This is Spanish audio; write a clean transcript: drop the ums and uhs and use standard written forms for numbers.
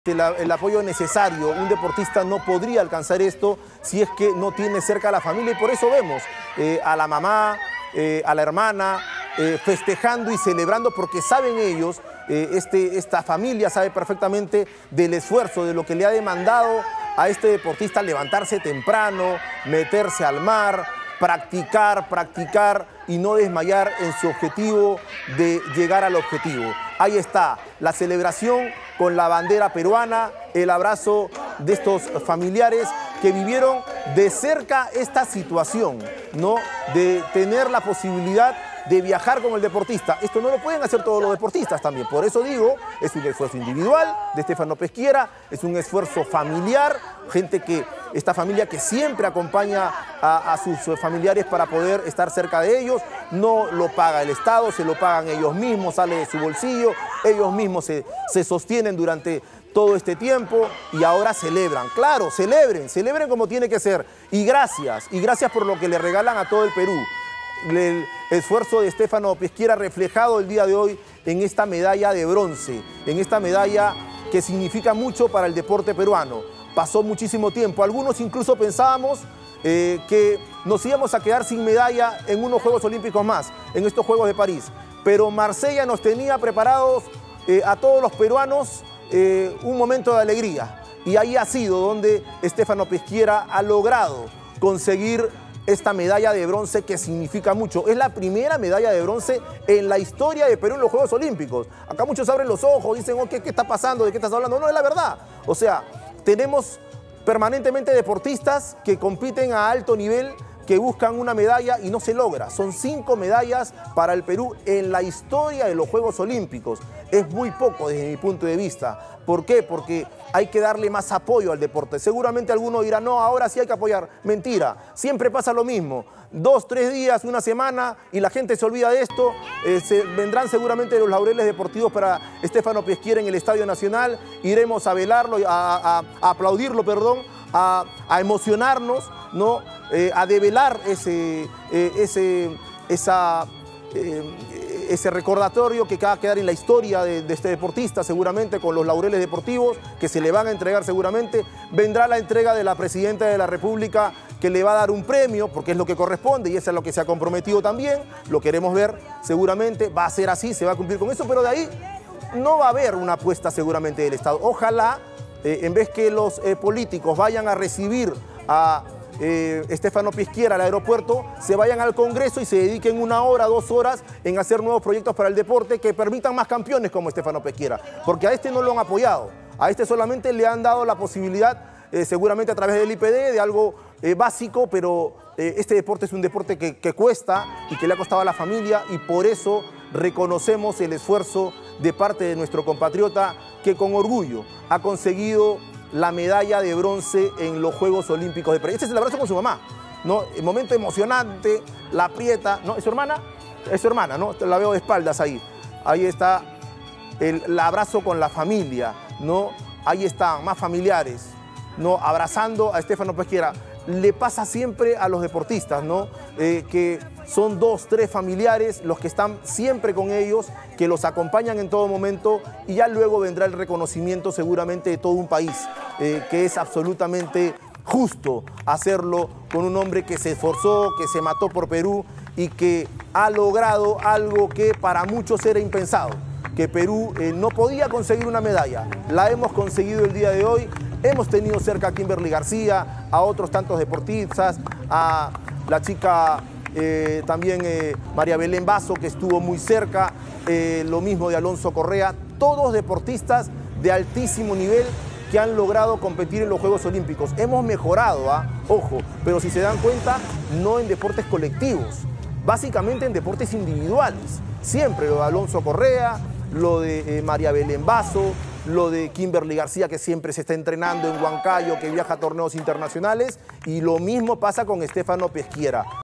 el apoyo necesario. Un deportista no podría alcanzar esto si es que no tiene cerca a la familia, y por eso vemos a la mamá, a la hermana, festejando y celebrando, porque saben ellos, esta familia sabe perfectamente del esfuerzo, de lo que le ha demandado a este deportista levantarse temprano, meterse al mar, practicar y no desmayar en su objetivo de llegar al objetivo. Ahí está la celebración con la bandera peruana, el abrazo de estos familiares que vivieron de cerca esta situación, ¿no? De tener la posibilidad de viajar con el deportista. Esto no lo pueden hacer todos los deportistas también. Por eso digo, es un esfuerzo individual de Stefano Pesquera, es un esfuerzo familiar, esta familia que siempre acompaña a sus familiares para poder estar cerca de ellos. No lo paga el Estado, se lo pagan ellos mismos, sale de su bolsillo, ellos mismos se sostienen durante todo este tiempo y ahora celebran. Claro, celebren como tiene que ser. Y gracias por lo que le regalan a todo el Perú. El esfuerzo de Stefano Pesquera reflejado el día de hoy en esta medalla de bronce, en esta medalla que significa mucho para el deporte peruano. Pasó muchísimo tiempo, algunos incluso pensábamos que nos íbamos a quedar sin medalla en unos Juegos Olímpicos más, en estos Juegos de París, pero Marsella nos tenía preparados a todos los peruanos un momento de alegría, y ahí ha sido donde Stefano Pesquera ha logrado conseguir esta medalla de bronce que significa mucho. Es la primera medalla de bronce en la historia de Perú en los Juegos Olímpicos. Acá muchos abren los ojos, dicen, oh, ¿qué está pasando? ¿De qué estás hablando? No, es la verdad. O sea, tenemos permanentemente deportistas que compiten a alto nivel, que buscan una medalla y no se logra. Son 5 medallas para el Perú en la historia de los Juegos Olímpicos. Es muy poco desde mi punto de vista. ¿Por qué? Porque hay que darle más apoyo al deporte. Seguramente alguno dirá, no, ahora sí hay que apoyar. Mentira, siempre pasa lo mismo. 2, 3 días, una semana y la gente se olvida de esto. Vendrán seguramente los laureles deportivos para Stefano Pesquera en el Estadio Nacional. Iremos a velarlo, a aplaudirlo, perdón, a emocionarnos, ¿no? A develar ese recordatorio que va a quedar en la historia de este deportista, seguramente con los laureles deportivos que se le van a entregar seguramente. Vendrá la entrega de la Presidenta de la República, que le va a dar un premio, porque es lo que corresponde y eso es lo que se ha comprometido también. Lo queremos ver seguramente, va a ser así, se va a cumplir con eso, pero de ahí no va a haber una apuesta seguramente del Estado. Ojalá, en vez que los políticos vayan a recibir a Stefano Pesquera al aeropuerto, se vayan al Congreso y se dediquen 1 hora, 2 horas en hacer nuevos proyectos para el deporte que permitan más campeones como Stefano Pesquera, porque a este no lo han apoyado, a este solamente le han dado la posibilidad, seguramente a través del IPD, de algo básico, pero este deporte es un deporte que cuesta y que le ha costado a la familia, y por eso reconocemos el esfuerzo de parte de nuestro compatriota que con orgullo ha conseguido la medalla de bronce en los Juegos Olímpicos de París. Este es el abrazo con su mamá, ¿no? El momento emocionante, la aprieta, ¿no? ¿Es su hermana? Es su hermana, ¿no? La veo de espaldas ahí. Ahí está el abrazo con la familia, ¿no? Ahí están más familiares, ¿no? Abrazando a Stefano Pesquera. Le pasa siempre a los deportistas, ¿no? Que son 2, 3 familiares los que están siempre con ellos, que los acompañan en todo momento, y ya luego vendrá el reconocimiento seguramente de todo un país, que es absolutamente justo hacerlo con un hombre que se esforzó, que se mató por Perú y que ha logrado algo que para muchos era impensado, que Perú no podía conseguir una medalla. La hemos conseguido el día de hoy. Hemos tenido cerca a Kimberly García, a otros tantos deportistas, a la chica también María Belén Basso, que estuvo muy cerca, lo mismo de Alonso Correa, todos deportistas de altísimo nivel que han logrado competir en los Juegos Olímpicos. Hemos mejorado, ojo, pero si se dan cuenta, no en deportes colectivos, básicamente en deportes individuales. Siempre lo de Alonso Correa, lo de María Belén Basso, lo de Kimberly García, que siempre se está entrenando en Huancayo, que viaja a torneos internacionales, y lo mismo pasa con Stefano Pesquera.